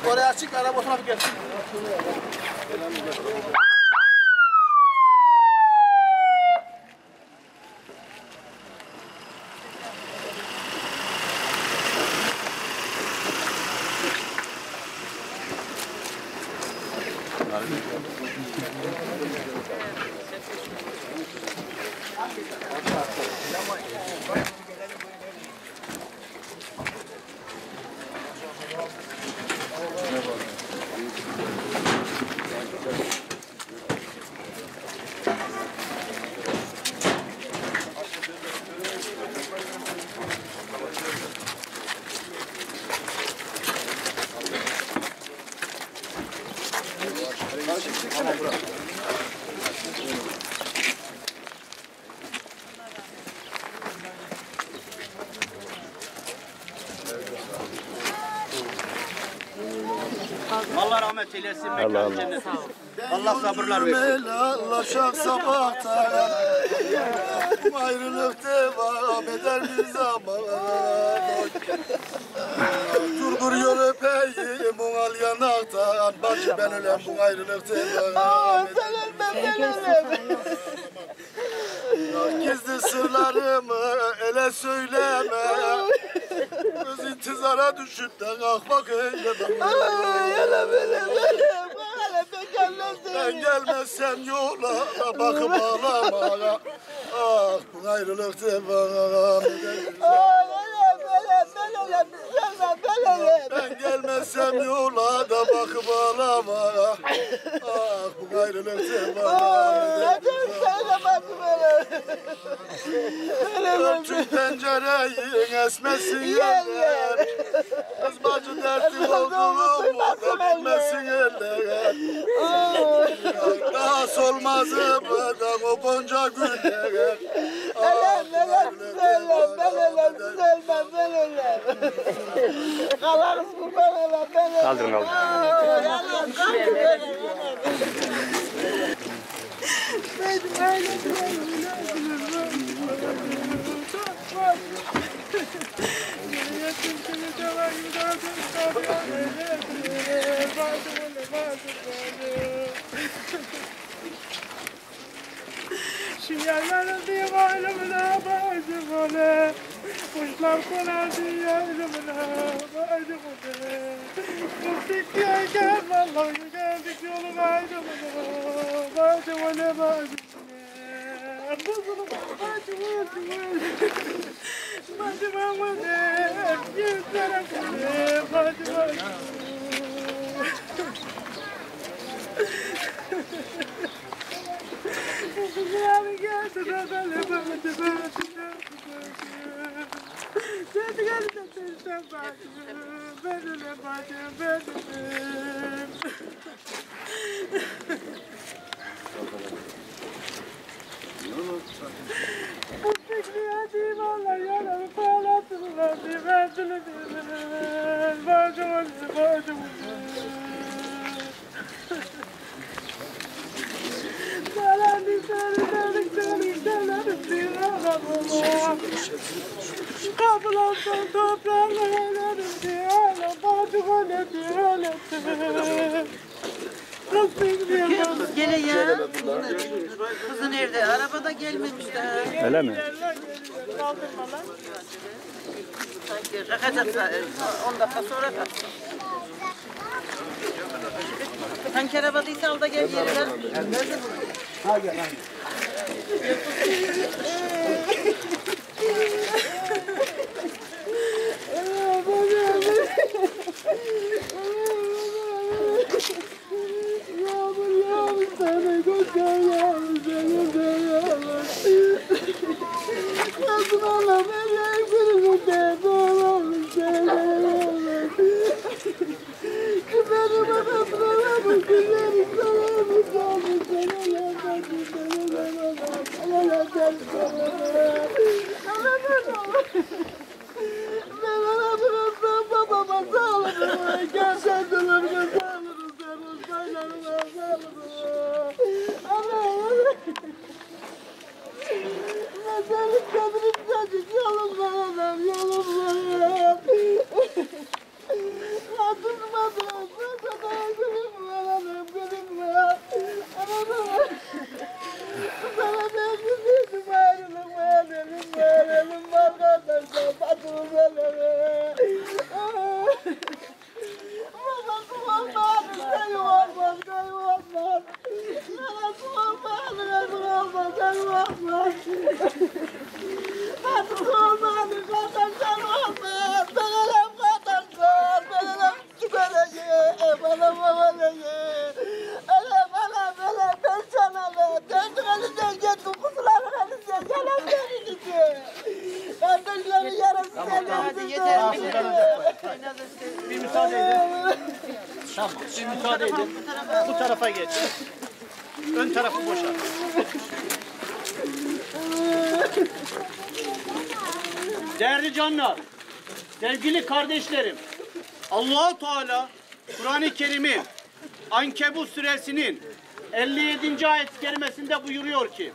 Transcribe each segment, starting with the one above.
Oraya çık, araba otomatik gelsin. Allah rahmet eylesin. Mekanı cennet olsun. Allah sabırlar versin. Allah'şak sabahta bu ayrılık devam eder bir zaman. Durduruyor öpeyim bunal yanaktan. Bacı ben ölem bu ayrılık devam eder. Ben ölem. Gizli sırlarımı ele söyleme. Öz intizara düşüp de kalkmak eyleme. Ben gelmezsem yola bakıp ağlamaya. Ah bu ayrılık devam eder. Ben gelmezsem yola da bakıp ağlamaya. Ah bu ayrılık devam eder. Ölçün pencereyi esmesin yerler. Kız bacı dertli olduğumu bilmesin eller. Daha solmazım ben o gonca güller. Kalarız kurban ola ben öyle. Kaldırın alın. Şu yerlerin divarımına bacım ole, kuşlar konar diyarımına bacım ole. Gittik gel vallahi geldik yolun ayrımına bacım ole bacım ole. Kuzum bacım ole, bacım ole, yüzlere ole bacım ole. Abi geldi de böyle böyle. Sen geldin de sen bacım, ben öyle bacım, ben öyle. Bu fikri vallahi yalanı bağlattılar, verdiler, bacım öyle, bacım öyle. Kapılardan toprağına eylerim diye bacım öyle diye Kız gele ya. Kızı nerede? Arabada gelmemiş daha. Öyle mi? Kaldırmalar. Sanki kalkacaksa 10 dakika sonra kalksın. Hangi arabadaysa al da gel yerine. Ha gel ha. Yolum var. Siz müsaade edin. Bu tarafa geç. Ön tarafı boşalt. Değerli canlar, sevgili kardeşlerim, Allah-u Teala Kur'an-ı Kerim'in Ankebut suresinin 57. ayet-i kerimesinde buyuruyor ki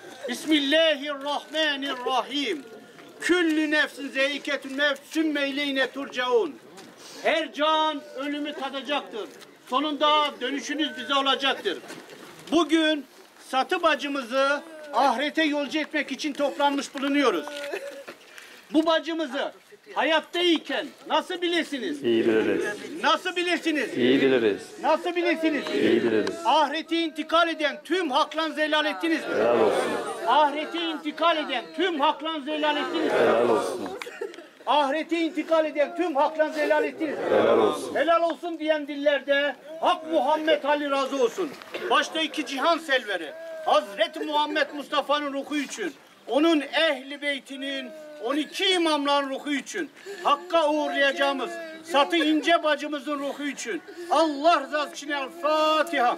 Bismillahirrahmanirrahim. Küllü nefsin zeyiketün nefsün meyleyne turcaun. Her can ölümü tadacaktır. Sonunda dönüşünüz bize olacaktır. Bugün Satı bacımızı ahirete yolcu etmek için toplanmış bulunuyoruz. Bu bacımızı hayattayken nasıl bilirsiniz? İyi biliriz. Nasıl bilirsiniz? İyi biliriz. Nasıl bilirsiniz? İyi biliriz. Ahirete intikal eden tüm haklarınızı helal ettiniz mi? Helal olsun. Ahirete intikal eden tüm haklarınızı helal ettiniz mi? Helal olsun. Ahirete intikal eden tüm haklarınızı helal ettiniz mi? Helal olsun. Helal olsun diyen dillerde Hak Muhammed Ali razı olsun. Başta iki cihan selveri Hazreti Muhammed Mustafa'nın ruhu için, onun ehli beytinin 12 imamların ruhu için, Hakk'a uğurlayacağımız Satı İnce bacımızın ruhu için, Allah rızası için El Fatiha.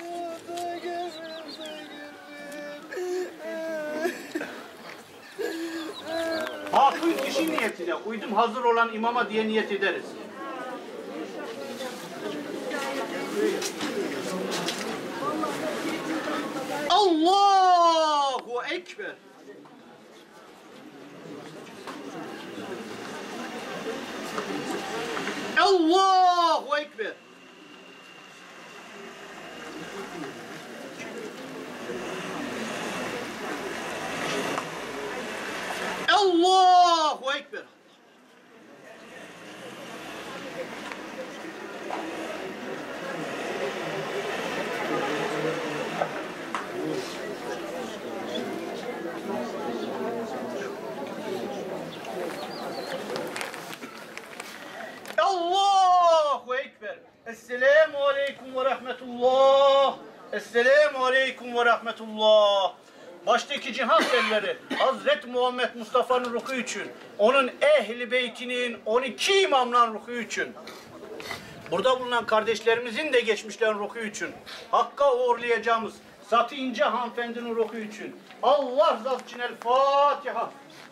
Hatun kişi niyetine, uydum hazır olan imama diye niyet ederiz. Allahu Ekber. Allahu Ekber. Allahu Ekber. Allahu Ekber. Esselamu Aleyküm ve Rahmetullah. Esselamu Aleyküm ve Rahmetullah. Baştaki cihan selveri Hazreti Muhammed Mustafa'nın ruhu için, onun ehli beytinin 12 imamların ruhu için, burada bulunan kardeşlerimizin de geçmişlerin ruhu için, Hakk'a uğurlayacağımız Satı İnce hanımefendinin ruhu için, Allah rızası için El Fatiha.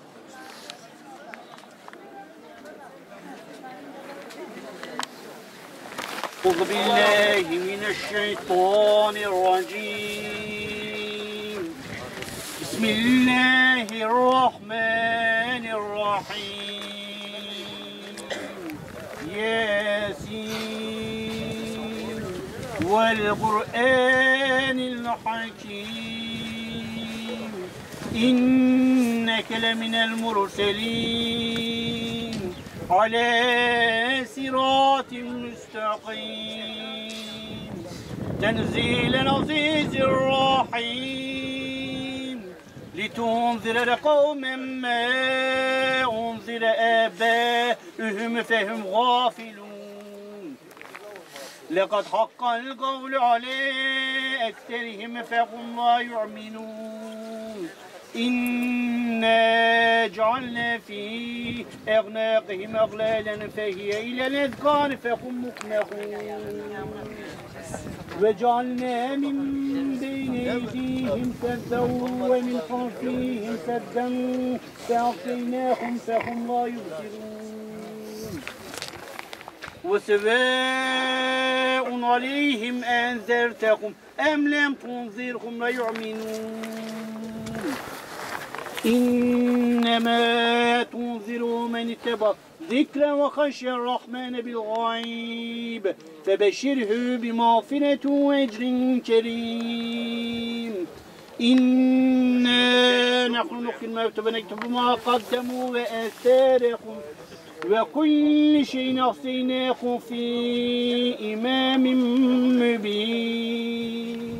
Euzu billahi mineşşeytanirracim. Bismillahirrahmanirrahim. Yasin vel Kur'anil hakim. İnneke leminel murselin. على صراط مستقيم تنزيل العزيز الرحيم لتنذر قوما ما أنذر آباؤهم فهم غافلون لقد حق القول على أكثرهم فهم لا يؤمنون إنا جعلنا في أعناقهم أغلالا فهي إلى الأذقان فهم مقمحون وجعلنا من بين أيديهم سدا ومن خلفهم سدا فأغشيناهم فهم لا يبصرون وسواء عليهم أنذرتهم أم لم تنذرهم لا يؤمنون إنما تنذر من اتبع ذكر وخشي الرحمن بالغيب فبشره بمغفرة وأجر كريم إنا نحن نحيي الموتى ونكتب ما قدموا وآثارهم وكل شيء أحصيناه في إمام مبين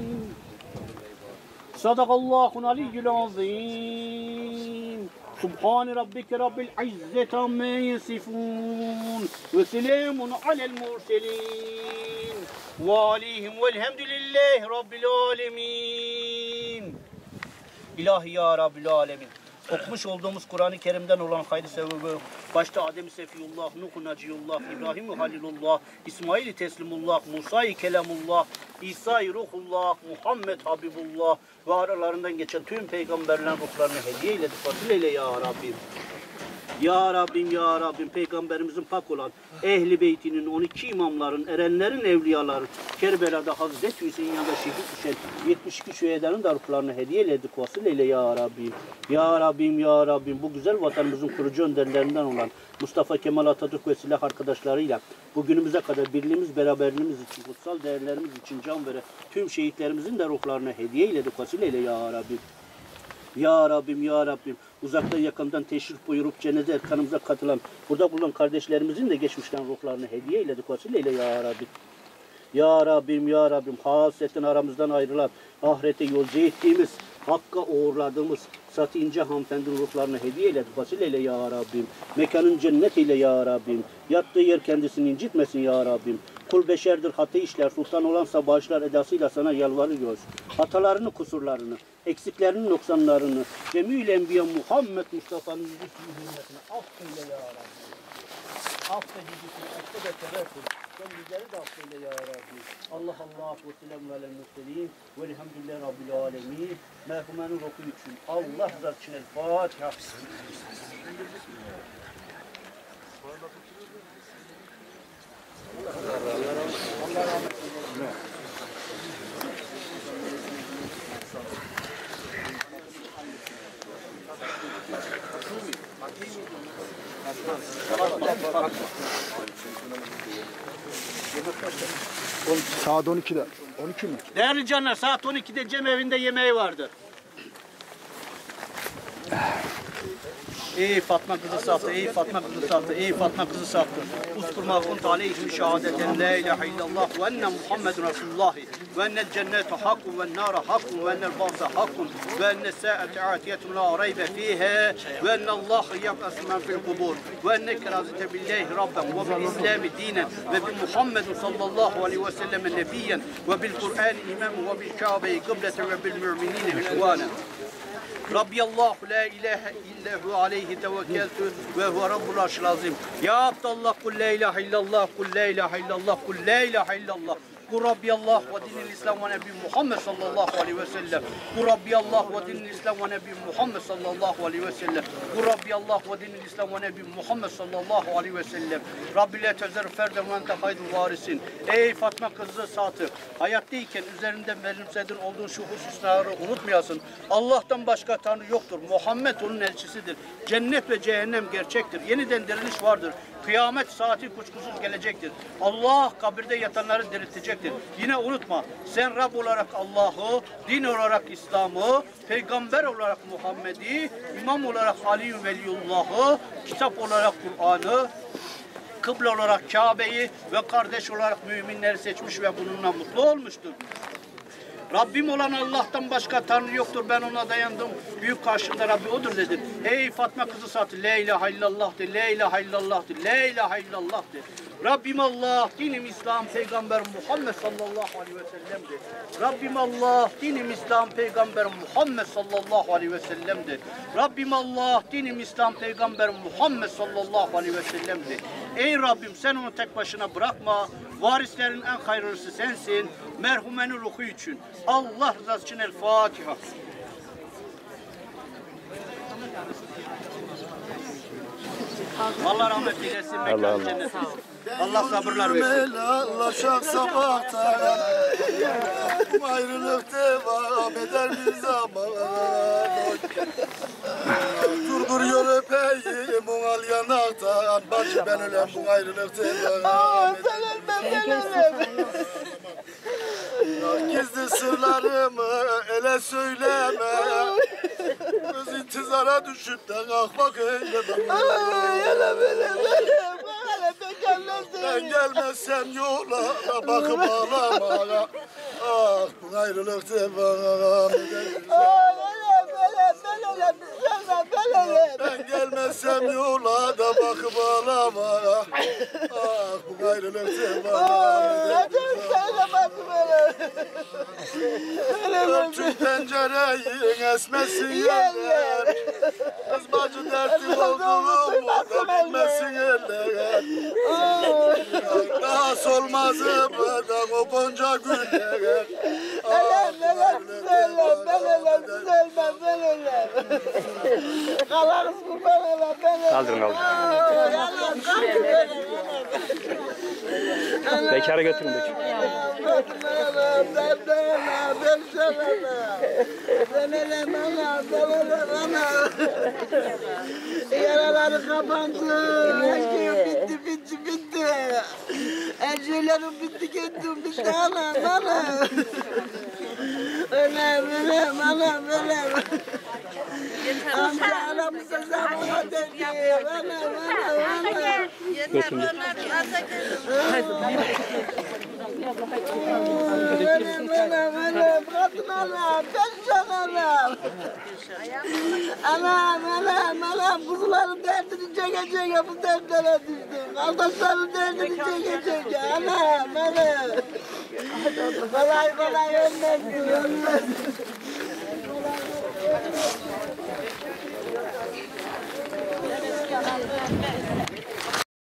صدق الله العلي العظيم سبحان ربك رب العزة عما يصفون وسلام على المرسلين وعليهم والحمد لله رب العالمين. İlahi ya Rabbil Alemin. okumuş olduğumuz Kur'an-ı Kerim'den olan hayır sebebi, başta Adem-i Sefiyullah, Nuh-u Naciyullah, İbrahim-i Halilullah, İsmail-i Teslimullah, Musa-i Kelamullah, İsa-i Ruhullah, Muhammed Habibullah ve aralarından geçen tüm peygamberlerin ruhlarını hediye eyledik. Fasil eyle ya Rabbim. Ya Rabbim, Ya Rabbim, Peygamberimizin pak olan Ehl-i Beytinin, 12 imamların, erenlerin, evliyaların, Kerbela'da Hazreti Hüseyin yanında şehit düşen 72 şühedanın da ruhlarını hediye eyledik. Vasıl eyle Ya Rabbim. Ya Rabbim, Ya Rabbim, bu güzel vatanımızın kurucu önderlerinden olan Mustafa Kemal Atatürk ve silah arkadaşlarıyla bugünümüze kadar birliğimiz, beraberliğimiz için, kutsal değerlerimiz için can veren tüm şehitlerimizin de ruhlarını hediye eyledik. Vasıl eyle Ya Rabbim. Ya Rabbim, Ya Rabbim, uzaktan yakından teşrif buyurup cenaze erkanımıza katılan, burada bulunan kardeşlerimizin de geçmişten ruhlarını hediye eyledik. Vasıl eyle Ya Rabbim. Ya Rabbim, Ya Rabbim, hasretten aramızdan ayrılan, ahirete yolcu ettiğimiz, hakka uğurladığımız Satı İnce hanımefendinin ruhlarını hediye eyledik. Vasıl eyle Ya Rabbim. Mekanın cennet eyle Ya Rabbim. Yattığı yer kendisini incitmesin Ya Rabbim. Kul beşerdir, hatı işler, sultan olansa bağışlar edasıyla sana yalvarıyoruz. Hatalarını, kusurlarını, eksiklerini, noksanlarını, Cemil Enbiya Muhammed Mustafa'nın yüzü hürmetine affeyle Ya Rabbi. Affedicisin, affedeceğisin. Sen bizleri de affeyle Ya Rabbi. Allah ve selamun alel mürselin ve elhamdülillahi rabbil alemin. Merhumenin ruhu için Allah rızası için El Fatiha. Allah rahmet eylesin. Saat 12'de. 12 mi? Değerli canlar, saat 12'de Cem evinde yemeği vardır. Ey Fatma kızı sattı, ey Fatma kızı sattı, ey Fatma kızı sattı. Uzkur ma kunt aleyhim şehadeten la ilahe illallah ve enne Muhammedun Resulullah ve ennel cennetu hakkun ve nâra hakkun ve ennel ba'sa hakkun ve enne sâ'ete âtiyetun la raybe fîhâ ve ennallâhe yeb'asu men fil kubur ve enneke razite billahi rabben ve bil islami dinen ve bi Muhammedun sallallahu aleyhi ve sellem nebiyyen ve bil Kur'an imamen ve bil Kâbe'yi kıbleten ve bil mü'minîne ihvânen. Rabbi Allah la ilahe illahu aleyhi tevekkeltü ve huve rabbul arşil azim. Ya Abdallah kul la ilahe illallah, kul la ilahe illallah, kul la ilahe illallah. Kul Rabbi Allah ve dinil İslam ve Nebi Muhammed sallallahu aleyhi ve sellem. Kul Rabbi Allah ve dinil İslam ve Nebi Muhammed sallallahu aleyhi ve sellem. Kul Rabbi Allah ve dinil İslam ve Nebi Muhammed sallallahu aleyhi ve sellem. Rabbi la tezer ferden ve ente haydul varisin. Ey Fatma kızı Saatı, hayattayken üzerinde benimsedin olduğun şu hususları unutmayasın. Allah'tan başka Tanrı yoktur. Muhammed onun elçisidir. Cennet ve cehennem gerçektir. Yeniden diriliş vardır. Kıyamet saati kuşkusuz gelecektir. Allah kabirde yatanları diriltecektir. Yine unutma, sen Rab olarak Allah'ı, din olarak İslam'ı, peygamber olarak Muhammed'i, imam olarak Ali Veliyullah'ı, kitap olarak Kur'an'ı, kıble olarak Kabe'yi ve kardeş olarak müminleri seçmiş ve bununla mutlu olmuştur. Rabbim olan Allah'tan başka Tanrı yoktur. Ben ona dayandım. Büyük karşımda Rabbi odur dedim. Ey Fatma kızı Saatı, la ilahe illallah de, la ilahe illallah de, la ilahe illallah de. Rabbim Allah, dinim İslam, Peygamber Muhammed sallallahu aleyhi ve sellem de. Rabbim Allah, dinim İslam, Peygamber Muhammed sallallahu aleyhi ve sellem de. Rabbim Allah, dinim İslam, Peygamber Muhammed sallallahu aleyhi ve sellem de. Ey Rabbim, sen onu tek başına bırakma. Varislerin en hayırlısı sensin. Merhumenin ruhu için. Allah rızası için El Fatiha. Allah rahmet eylesin. Mekanı cennet. Allah sabırlar versin. Helallaşak sabahta ayrılık devam eder bir zaman. Durduruyor öpeyim on yanaktan. Bacı ben ölem bu ayrılık devam eder. Gizli sırlarımı ele söyleme. Öz intizara düşüp de kalkmak eyleme. Ben gelmezsem yola bakıp ağlama. Ah bu ayrılık devam eder. Ben gelmezsem yola da bakıp ağlama. Ah bu ayrılık devam eder. Örtün pencereyi esmesin yerler. Kız bacı dertli olduğumu da bilmesin eller. Daha solmazı bırak o gonca güller. Kalarız kurban ola ben. Kaldırın Bekara götürün bekar. Yaraları kapandı. Her şey bitti. Her şeylerim bitti gitti anam. Ölem anam. Amca aramıza zamana dedi. Anam. Götürün. Ölem. Kadın anam. Perişan anam. Anam. Kuzuların derdini çeke bu dertlere düştüm. Kardeşlerin derdini çeke. Anam. Kolay ölmez.